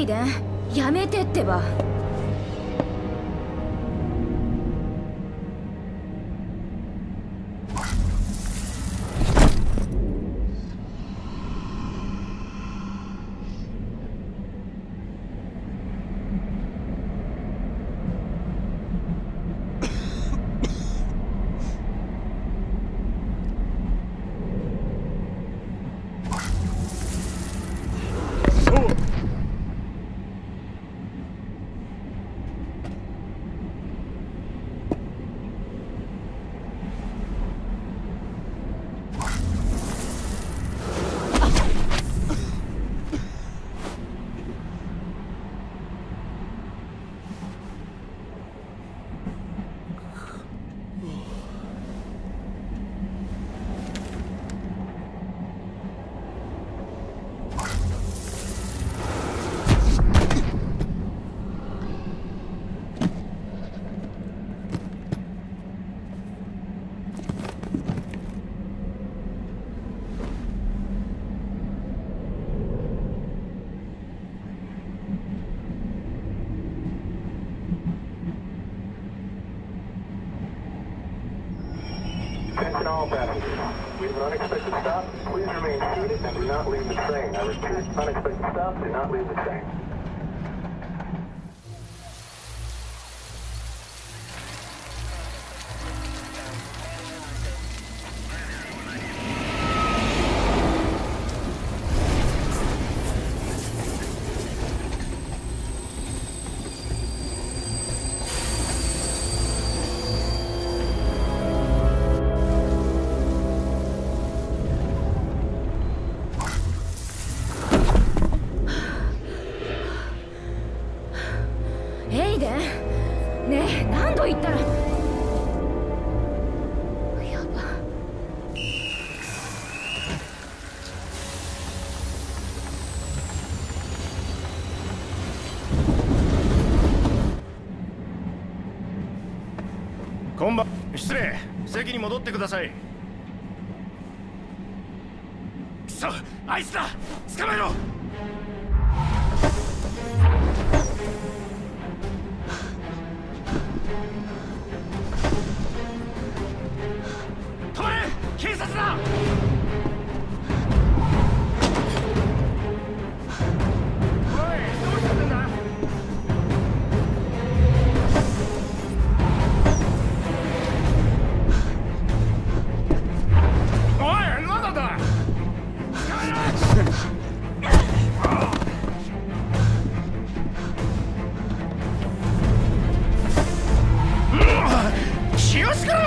イデン、やめてってば。 Attention all passengers. We have an unexpected stop. Please remain seated and do not leave the train. I repeat, unexpected stop. Do not leave the train. エイデン、ねえ、何度言ったら。やば。 こんばん。失礼。席に戻ってください。くそ、あいつだ。捕まえろ。警察だ！おい、どうしちゃってんだ？おい、なんなんだ？捕まえろ！気をつけろ！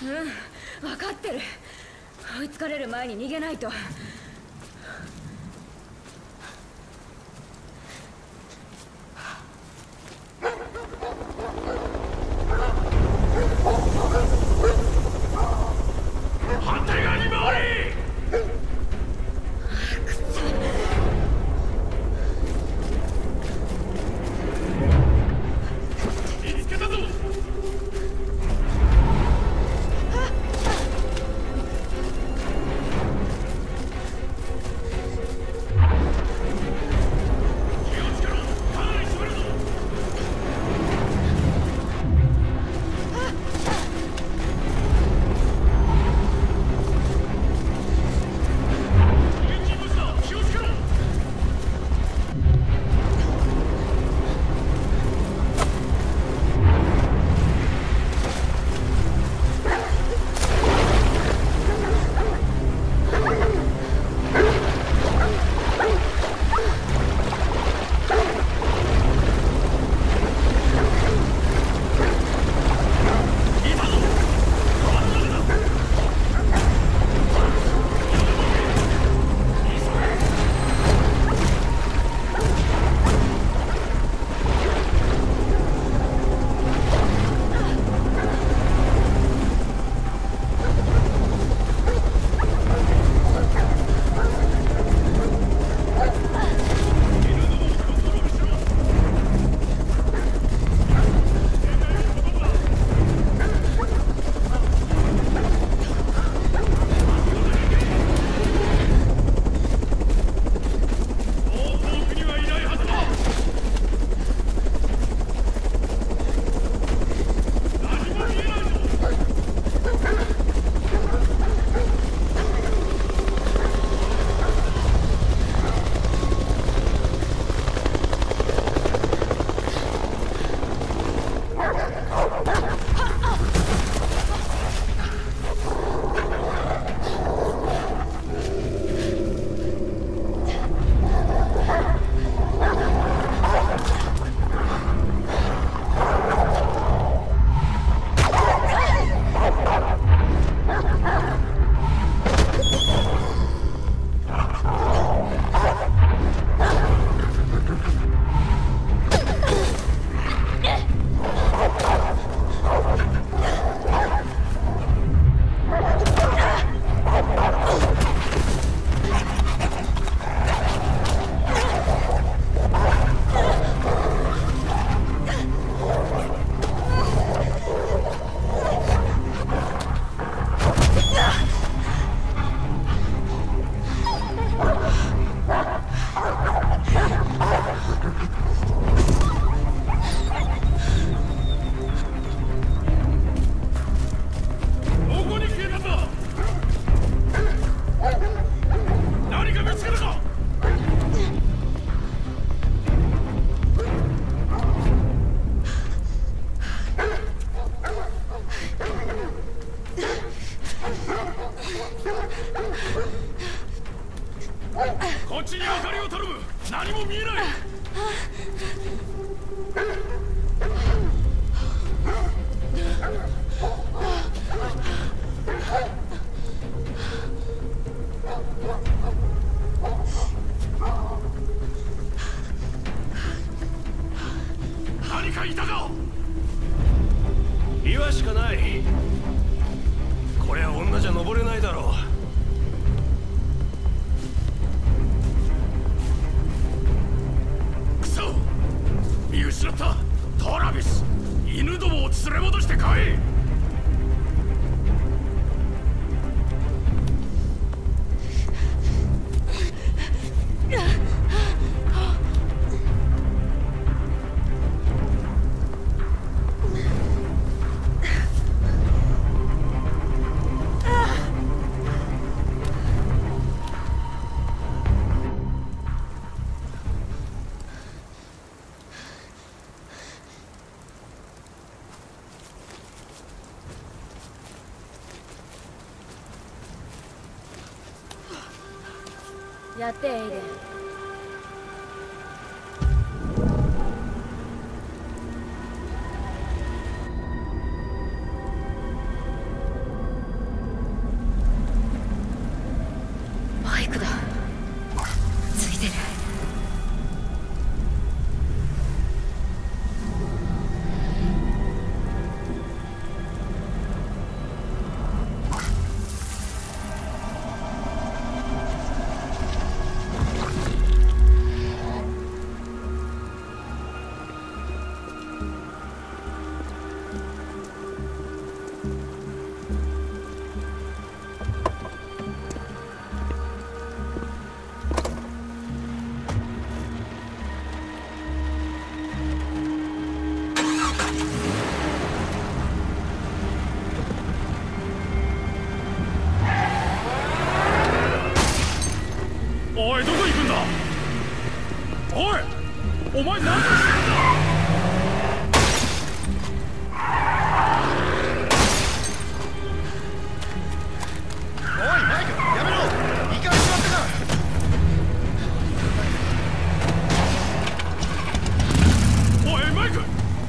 うん、分かってる。追いつかれる前に逃げないと。 反対側に回れ。見つけたぞ。こっちに明かりを頼む。何も見えない。何かいたか。岩しかない。これは女じゃ登れないだろう。見失った。トラビス、犬どもを連れ戻してこい。 やってエイデン。 お前何をしてるんだ。 おいマイクやめろ。いかれちまったか。 おいマイク。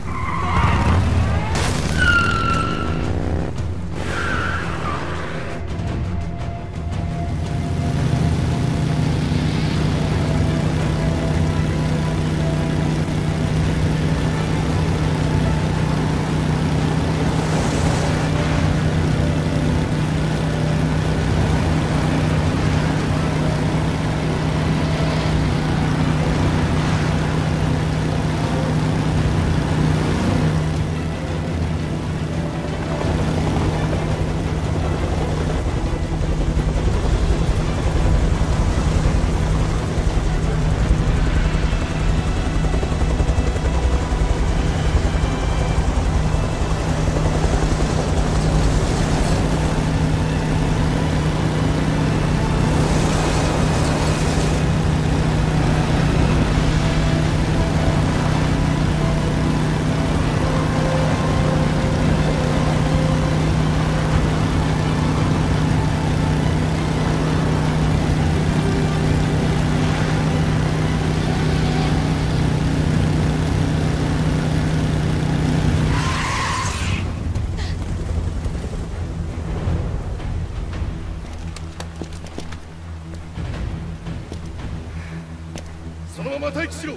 そのまま待機しろ。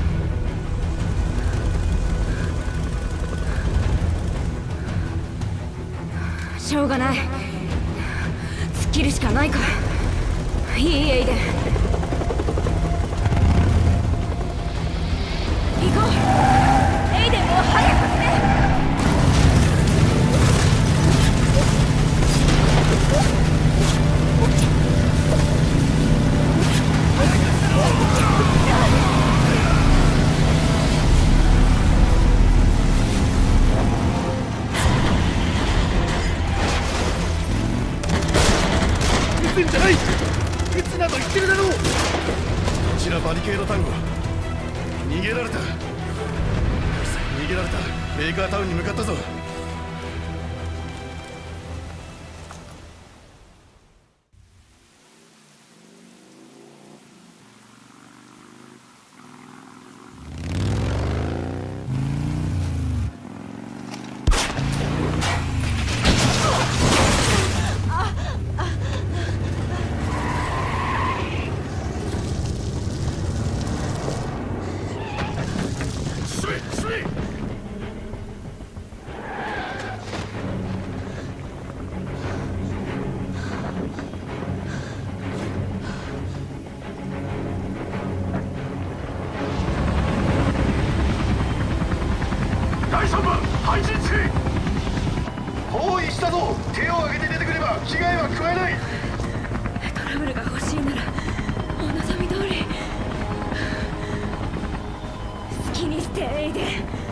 しょうがない。突っ切るしかないか。いいエイデン。行こう。エイデンを早く進め。 撃つんじゃない。撃つなど言ってるだろう。こちらバリケード単語。逃げられた。逃げられた。ベイカータウンに向かったぞ。 第3番配置つけ。 包囲したぞ。手を挙げて出てくれば危害は加えない。 トラブルが欲しいならお望み通り好きにしてエイデン。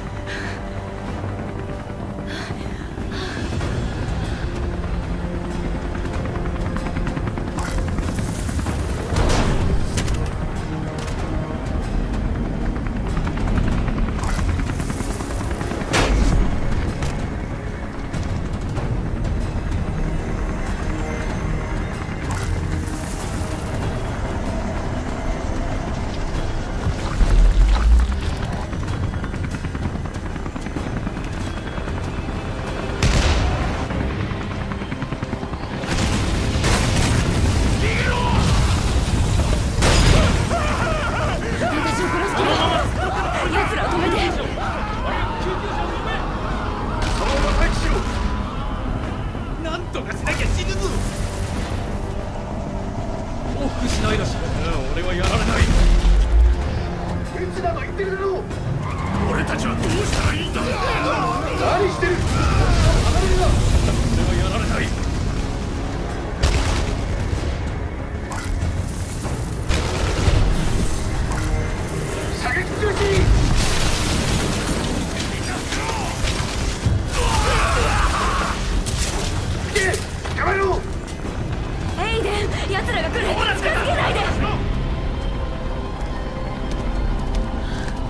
俺たちはどうしたらいいんだ。 何してる。 俺はやられない。 射撃中止。捕まえろ。 エイデン、奴らが来る。近づけないで。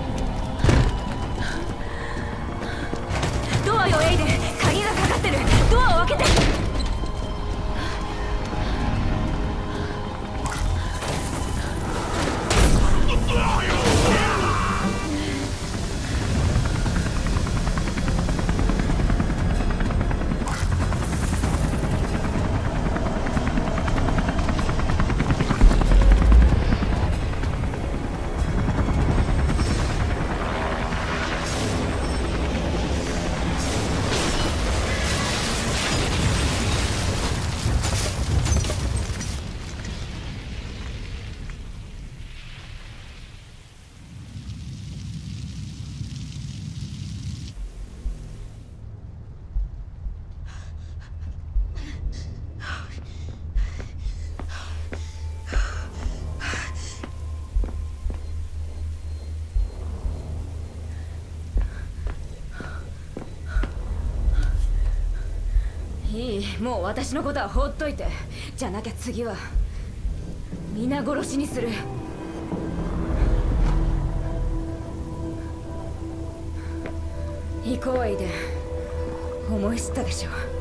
そうよエイデン、鍵がかかってる。ドアを開けて。いい、もう私のことは放っといて。じゃなきゃ次は皆殺しにする。行こうエイデン。思い知ったでしょ。